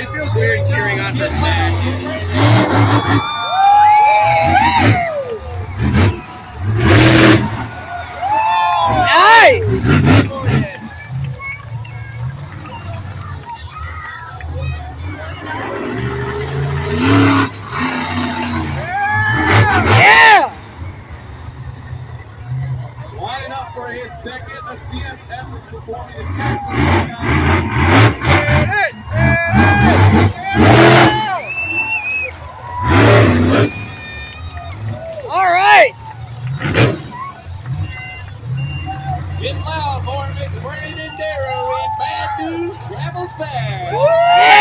It feels weird cheering on for Matt. Nice! Yeah! Lining up for his second attempt after performing his test. All right. Get loud for him. It's Brandon Darrow in Bad News Travels Fast. Yeah!